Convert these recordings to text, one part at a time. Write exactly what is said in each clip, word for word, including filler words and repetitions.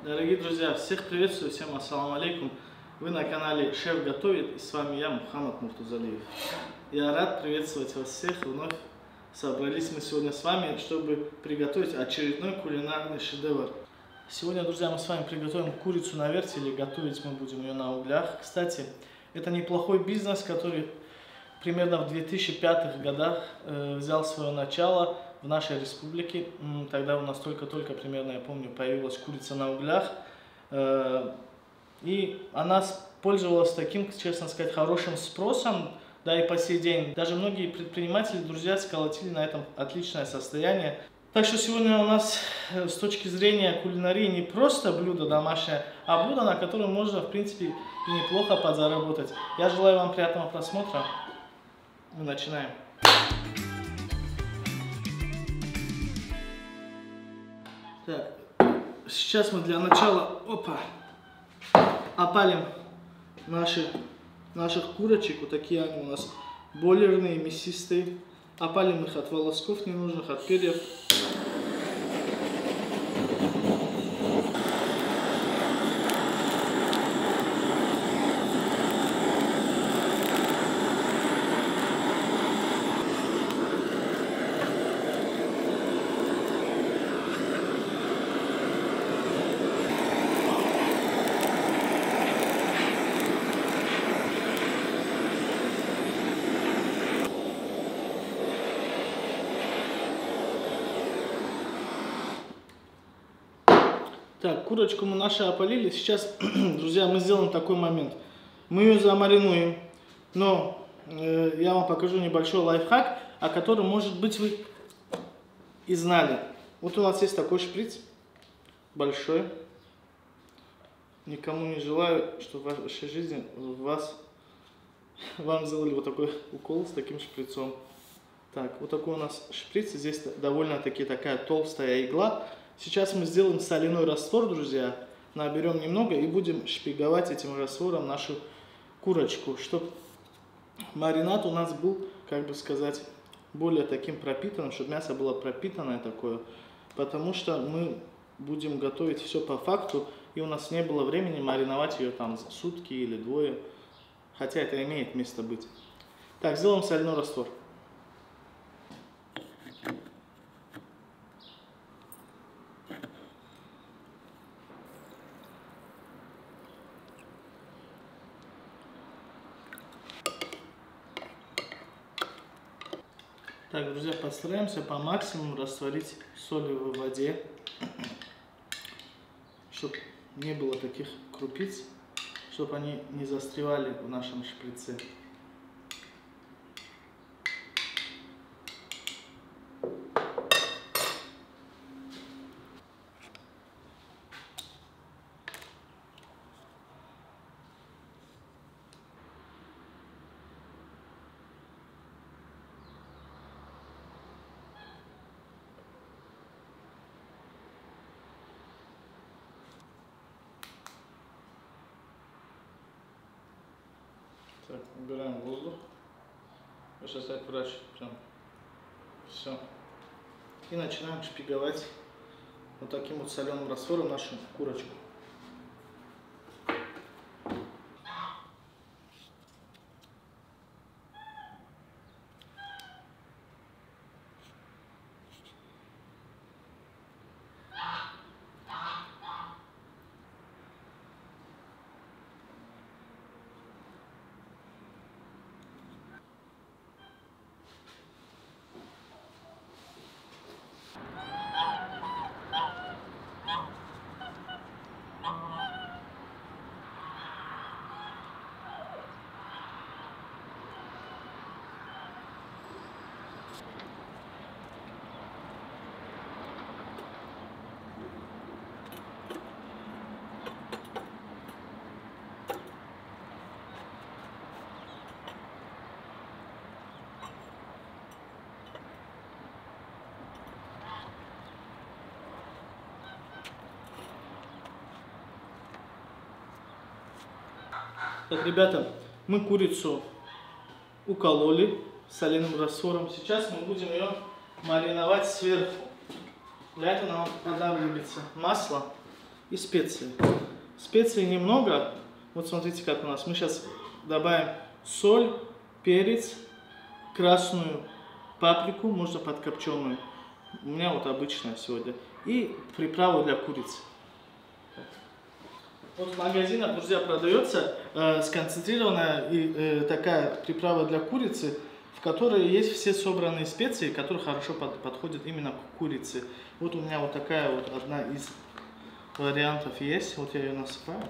Дорогие друзья, всех приветствую, всем ассаламу алейкум. Вы на канале Шеф Готовит, и с вами я, Мухаммад Муртузалиев. Я рад приветствовать вас всех. Вновь собрались мы сегодня с вами, чтобы приготовить очередной кулинарный шедевр. Сегодня, друзья, мы с вами приготовим курицу на вертеле. Готовить мы будем ее на углях. Кстати, это неплохой бизнес, который примерно в две тысячи пятых годах э, взял свое начало в нашей республике. Тогда у нас только-только, примерно, я помню, появилась курица на углях. Э, и она пользовалась таким, честно сказать, хорошим спросом, да и по сей день. Даже многие предприниматели, друзья, сколотили на этом отличное состояние. Так что сегодня у нас с точки зрения кулинарии не просто блюдо домашнее, а блюдо, на котором можно, в принципе, и неплохо подзаработать. Я желаю вам приятного просмотра. Мы начинаем. Так, сейчас мы для начала опа, опалим наши, наших курочек. Вот такие они у нас бойлерные, мясистые. Опалим их от волосков ненужных, от перьев. Так, курочку мы нашу опалили. Сейчас, друзья, мы сделаем такой момент. Мы ее замаринуем, но э, я вам покажу небольшой лайфхак, о котором, может быть, вы и знали. Вот у нас есть такой шприц, большой. Никому не желаю, чтобы в вашей жизни вас, вам сделали вот такой укол с таким шприцом. Так, вот такой у нас шприц. Здесь довольно-таки такая толстая игла. Сейчас мы сделаем соляной раствор, друзья. Наберем немного и будем шпиговать этим раствором нашу курочку, чтобы маринад у нас был, как бы сказать, более таким пропитанным, чтобы мясо было пропитанное такое. Потому что мы будем готовить все по факту, и у нас не было времени мариновать ее там сутки или двое. Хотя это имеет место быть. Так, сделаем соляной раствор. Так, друзья, постараемся по максимуму растворить соль в воде, чтобы не было таких крупиц, чтобы они не застревали в нашем шприце. Так, убираем воздух. Сейчас так врач прям все. И начинаем шпиговать вот таким вот соленым раствором нашу курочку. Так, ребята, мы курицу укололи соляным раствором. Сейчас мы будем ее мариновать сверху. Для этого нам понадобится масло. и специи. Специй немного. Вот смотрите, как у нас. Мы сейчас добавим соль, перец, красную паприку, можно подкопченую. У меня вот обычная сегодня. И приправу для курицы. Вот в магазинах, друзья, продается э, сконцентрированная и, э, такая приправа для курицы, в которой есть все собранные специи, которые хорошо под, подходят именно к курице. Вот у меня вот такая вот одна из вариантов есть. Вот я ее насыпаю.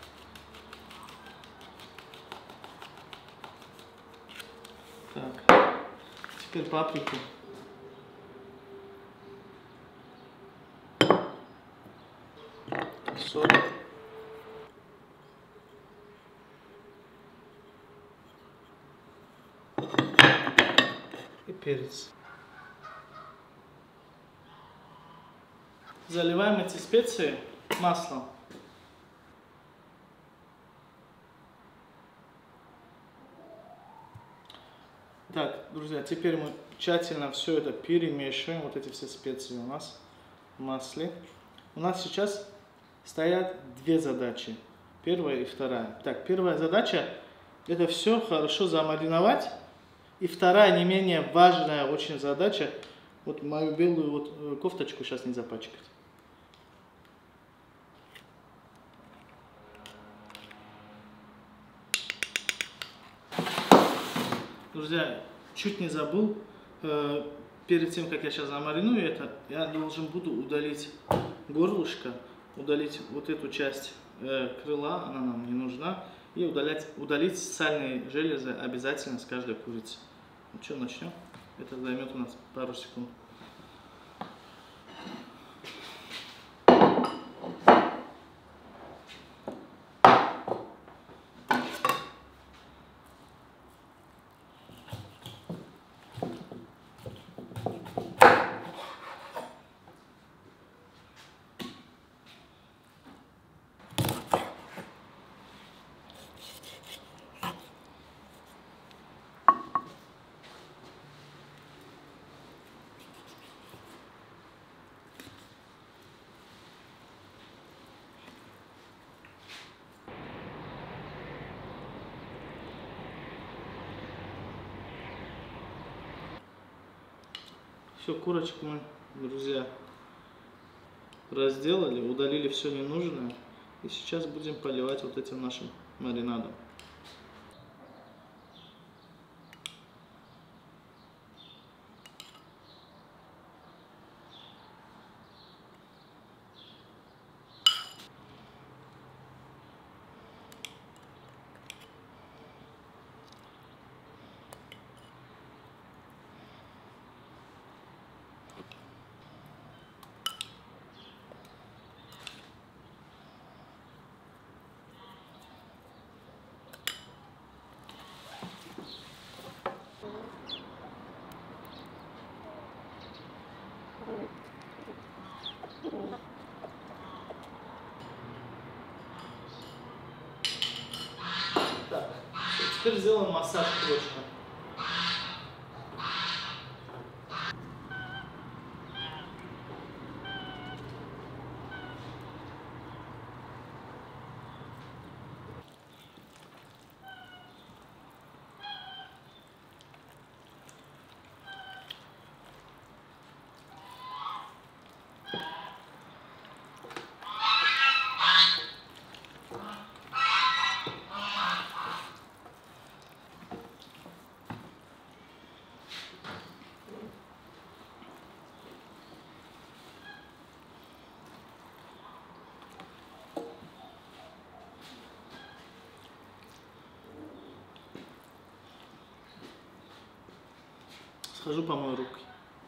Так, теперь паприку. Соль. И перец. Заливаем эти специи маслом. Так, друзья, теперь мы тщательно все это перемешиваем. Вот эти все специи у нас в масле. У нас сейчас стоят две задачи. Первая и вторая. Так, первая задача — это все хорошо замариновать. И вторая, не менее важная очень задача, вот мою белую вот кофточку сейчас не запачкать. Друзья, чуть не забыл, э, перед тем, как я сейчас замариную это, я должен буду удалить горлышко, удалить вот эту часть э, крыла, она нам не нужна, и удалять, удалить сальные железы обязательно с каждой курицы. Ну что, начнем? Это займет у нас пару секунд. Все, курочку мы, друзья, разделали, удалили все ненужное. И сейчас будем поливать вот этим нашим маринадом. Так, теперь сделаем массаж курочкам. Схожу помою руки.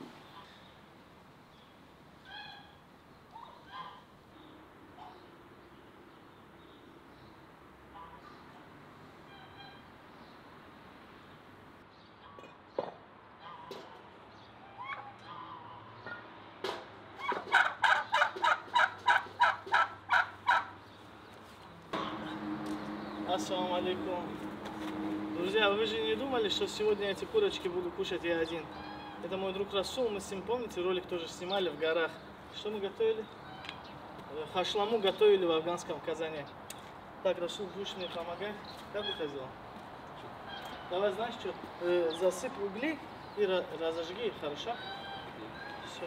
Ассаламу алейкум. Друзья, вы же не думали, что сегодня эти курочки буду кушать я один? Это мой друг Расул, мы с ним, помните, ролик тоже снимали в горах. Что мы готовили? хашламу готовили в афганском казане. Так, Расул, будешь мне помогать? Как бы ты сделал? Давай, знаешь что, э, засыпь угли и разожги их, хорошо? Все.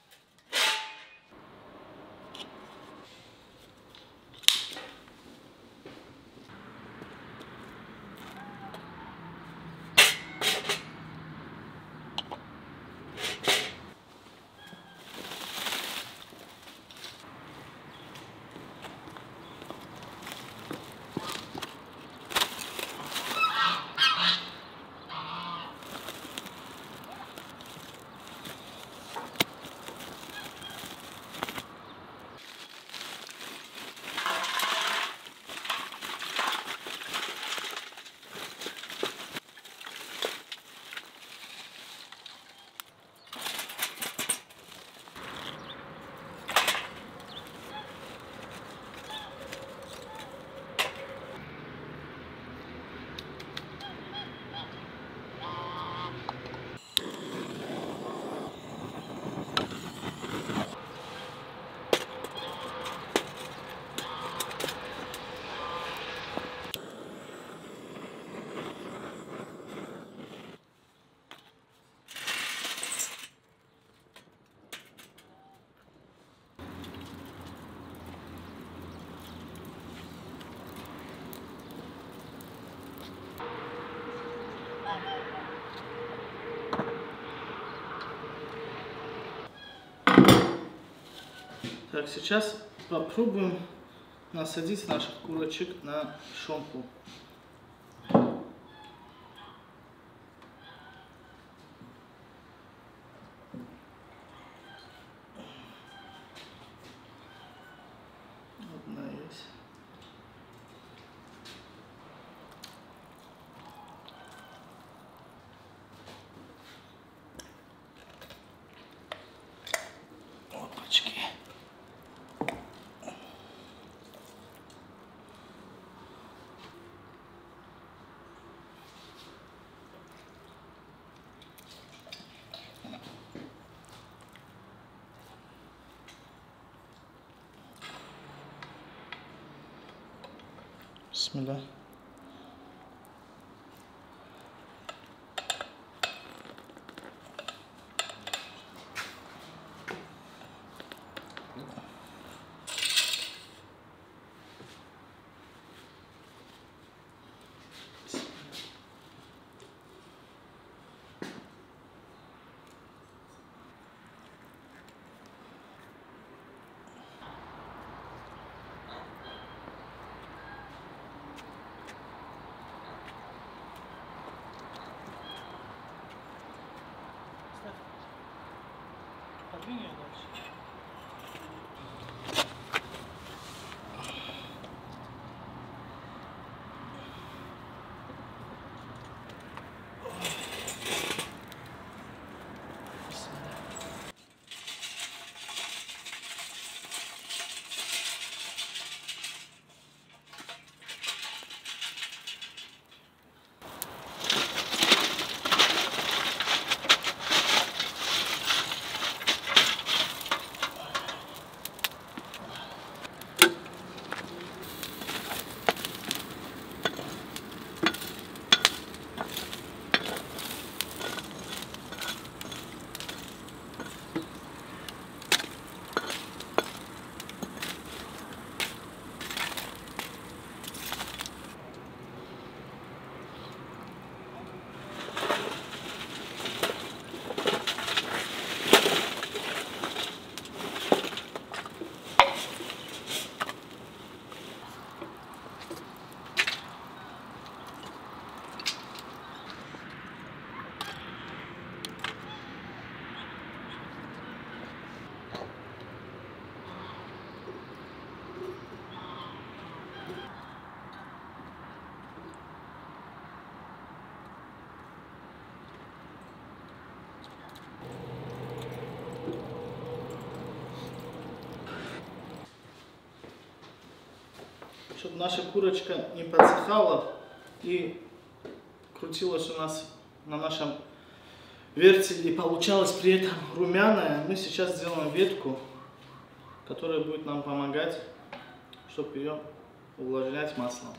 Так, сейчас попробуем насадить наших курочек на шомпу. Одна есть. Опачки. Бисмилlah. Подвинь ее дальше. Чтобы наша курочка не подсыхала и крутилась у нас на нашем вертеле и получалась при этом румяная, мы сейчас сделаем ветку, которая будет нам помогать, чтобы ее увлажнять маслом.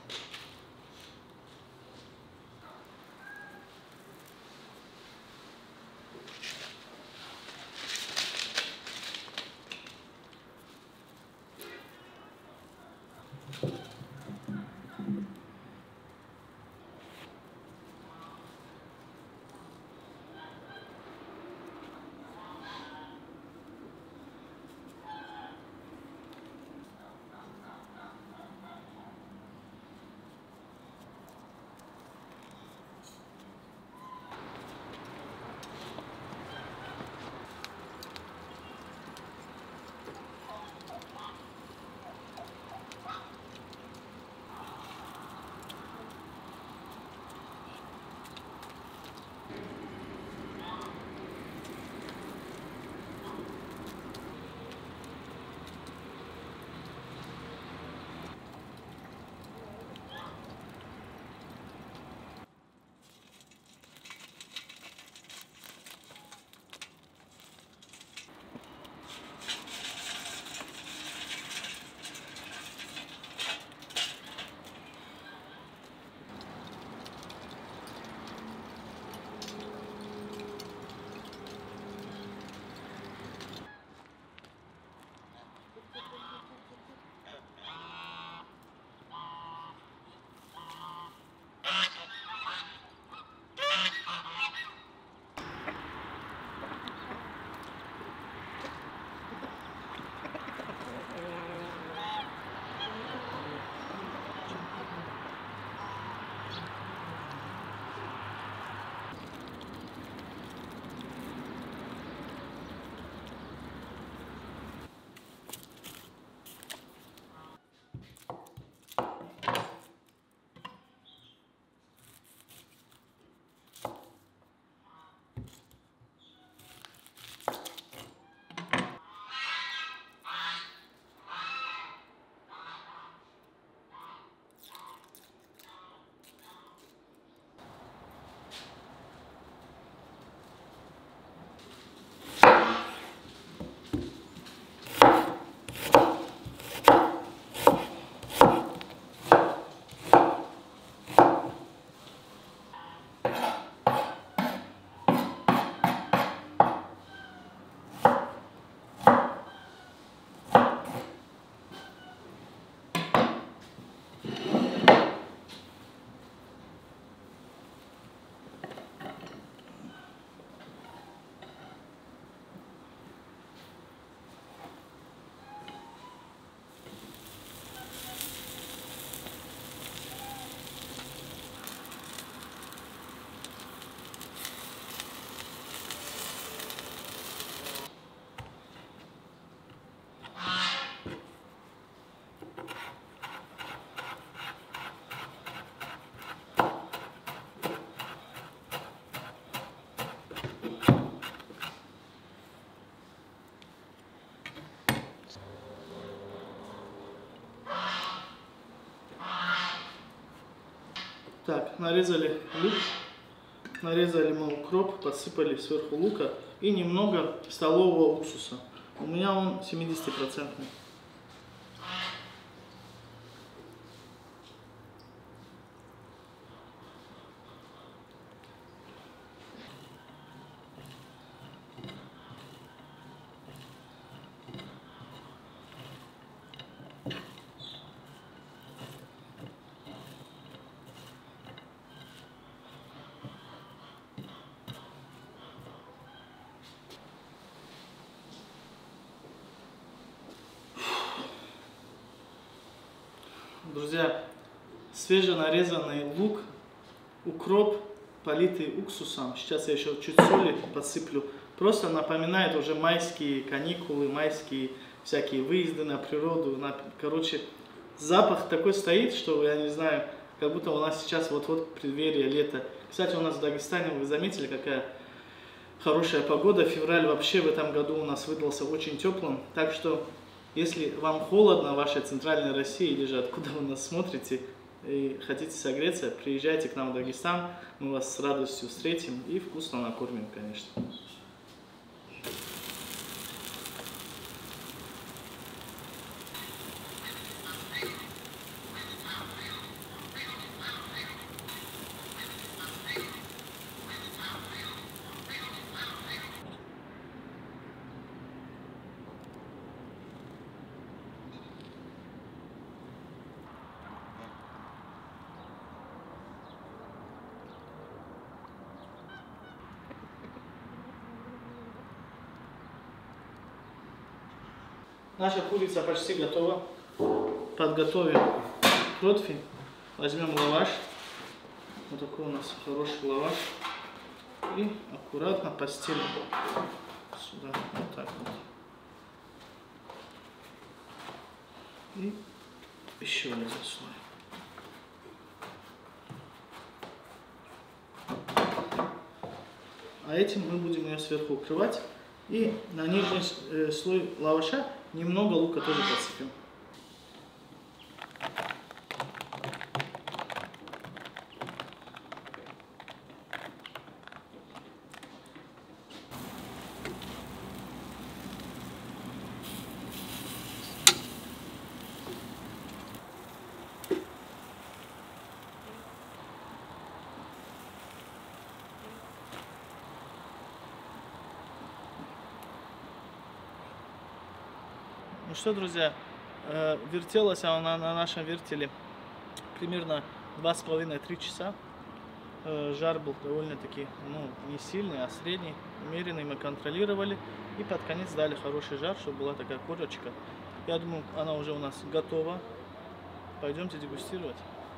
Так, нарезали лук, нарезали мы укроп, подсыпали сверху лука и немного столового уксуса. У меня он семидесятипроцентный. Друзья, свеженарезанный лук, укроп, политый уксусом. Сейчас я еще чуть соли подсыплю. Просто напоминает уже майские каникулы, майские всякие выезды на природу. На... Короче, запах такой стоит, что я не знаю, как будто у нас сейчас вот-вот преддверие лета. Кстати, у нас в Дагестане, вы заметили, какая хорошая погода. Февраль вообще в этом году у нас выдался очень теплым. Так что, если вам холодно в вашей центральной России, или же откуда вы нас смотрите, и хотите согреться, приезжайте к нам в Дагестан, мы вас с радостью встретим и вкусно накормим, конечно. Наша курица почти готова. Подготовим противень. Возьмем лаваш. Вот такой у нас хороший лаваш. И аккуратно постелим сюда. Вот так вот. И еще один слой. А этим мы будем ее сверху укрывать. И на нижний слой лаваша немного лука тоже подсыпем. Ну что, друзья, вертелась она на нашем вертеле примерно два с половиной — три часа. Жар был довольно-таки, ну, не сильный, а средний, умеренный, мы контролировали. И под конец дали хороший жар, чтобы была такая корочка. Я думаю, она уже у нас готова. Пойдемте дегустировать.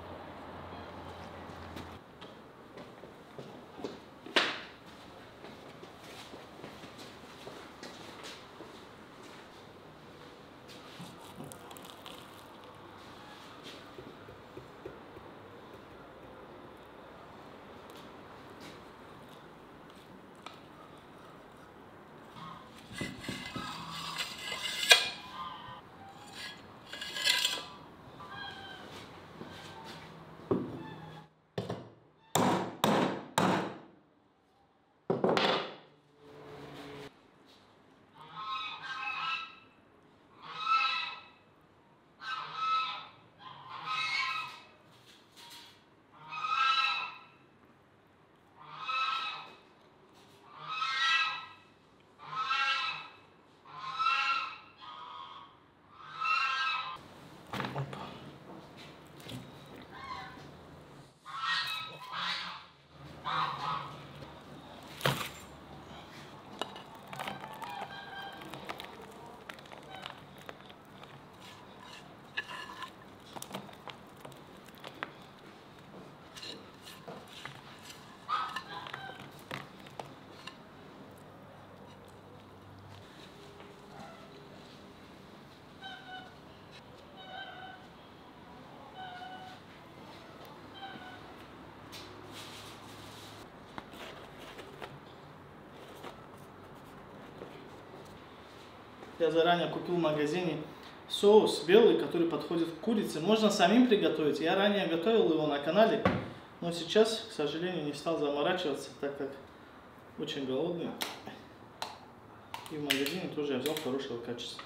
Я заранее купил в магазине соус белый, который подходит к курице. Можно самим приготовить. Я ранее готовил его на канале, но сейчас, к сожалению, не стал заморачиваться, так как очень голодный. И в магазине тоже я взял хорошего качества.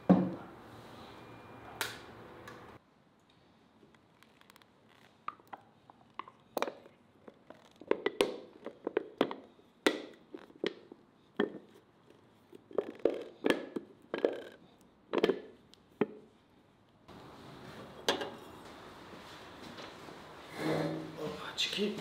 Опачки.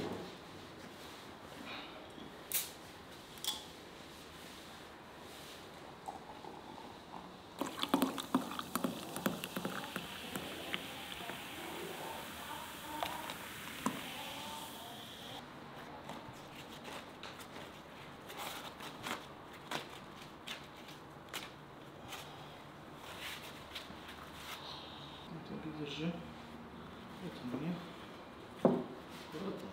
Это держи. Это мне. Аккуратно.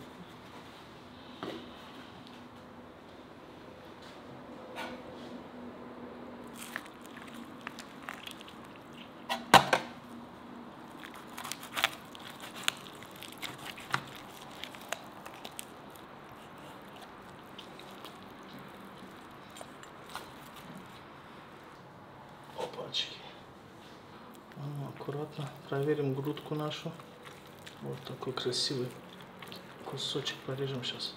Опачки. Аккуратно проверим грудку нашу. Вот такой красивый кусочек порежем сейчас.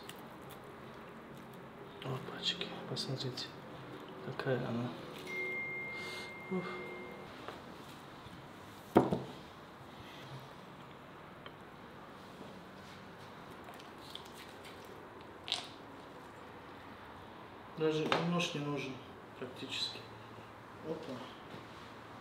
Опачки, посмотрите, какая она. Уф. Даже нож не нужен практически. Опа.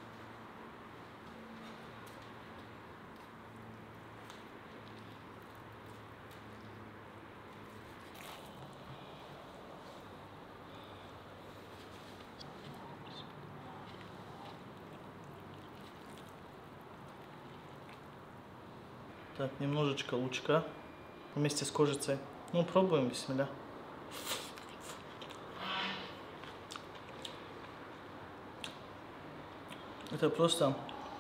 Так, немножечко лучка вместе с кожицей. Ну, пробуем, бисмилля. Это просто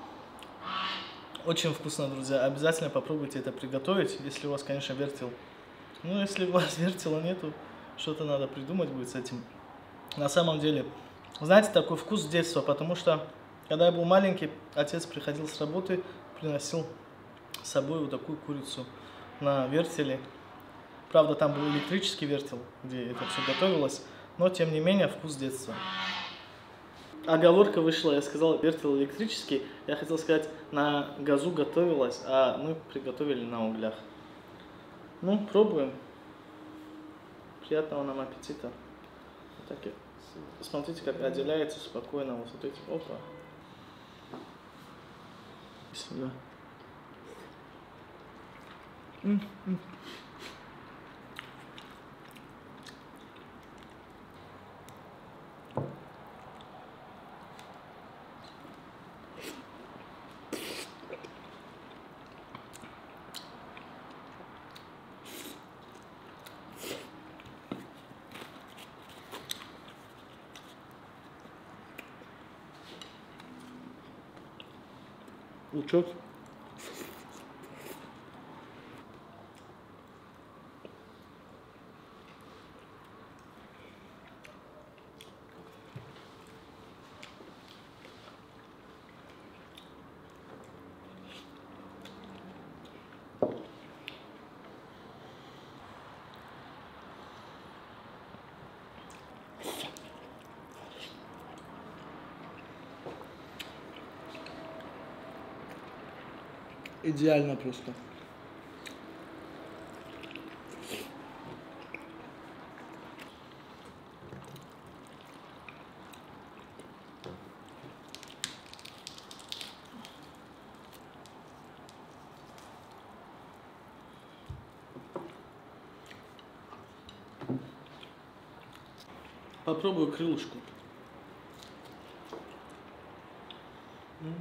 очень вкусно, друзья. Обязательно попробуйте это приготовить, если у вас, конечно, вертел. Ну, если у вас вертела нету, что-то надо придумать будет с этим. На самом деле, знаете, такой вкус детства, потому что, когда я был маленький, отец приходил с работы, приносил с собой вот такую курицу на вертеле. Правда, там был электрический вертел, где это все готовилось, но, тем не менее, вкус детства. Оговорка вышла, я сказал вертел электрический, я хотел сказать, на газу готовилось, а мы приготовили на углях. Ну, пробуем. Приятного нам аппетита. Вот так и. Смотрите, как отделяется спокойно. Вот смотрите, опа. Сюда. М-м. Лучок. Идеально просто. Попробую крылышку. М-м.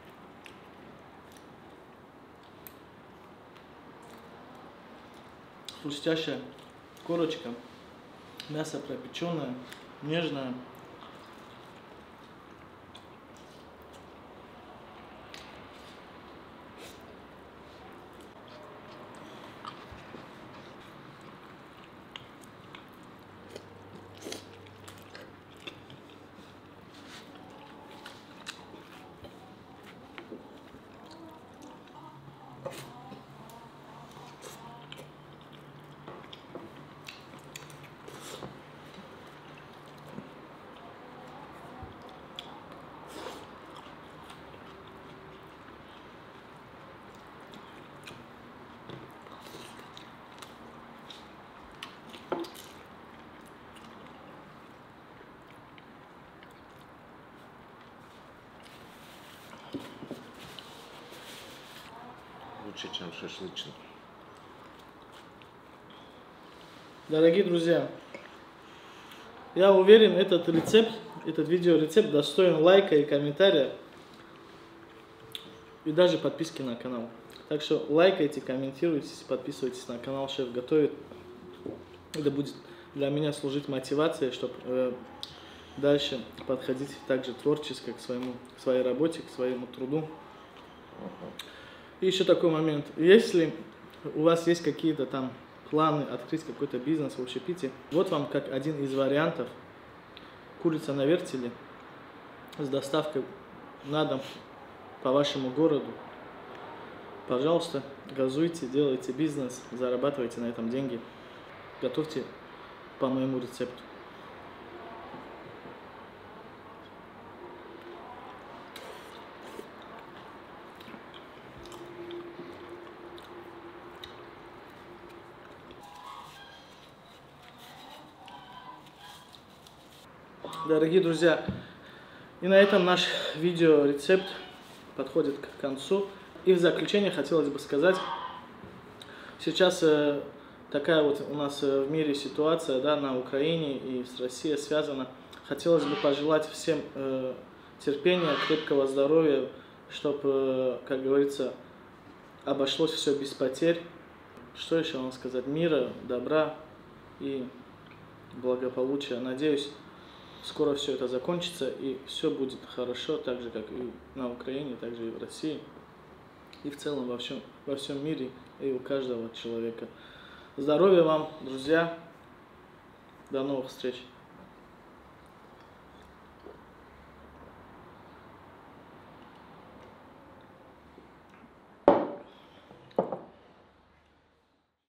Хрустящая корочка, мясо пропеченное, нежное. Лучше, чем шашлычный. Дорогие друзья, я уверен, этот рецепт, этот видеорецепт достоин лайка и комментария, и даже подписки на канал. Так что лайкайте, комментируйте, подписывайтесь на канал Шеф Готовит. Это будет для меня служить мотивацией, чтобы э, дальше подходить также творчески к своему, к своей работе, к своему труду. И еще такой момент. Если у вас есть какие-то там планы открыть какой-то бизнес в общепите, вот вам как один из вариантов курица на вертеле с доставкой на дом по вашему городу. Пожалуйста, газуйте, делайте бизнес, зарабатывайте на этом деньги. Готовьте по моему рецепту. Дорогие друзья, и на этом наш видеорецепт подходит к концу. И в заключение хотелось бы сказать, сейчас э, такая вот у нас э, в мире ситуация, да, на Украине и с Россией связана. Хотелось бы пожелать всем э, терпения, крепкого здоровья, чтобы, э, как говорится, обошлось все без потерь. Что еще вам сказать? Мира, добра и благополучия. Надеюсь, скоро все это закончится и все будет хорошо, так же, как и на Украине, так же и в России. И в целом во всем, во всем мире и у каждого человека. Здоровья вам, друзья. До новых встреч.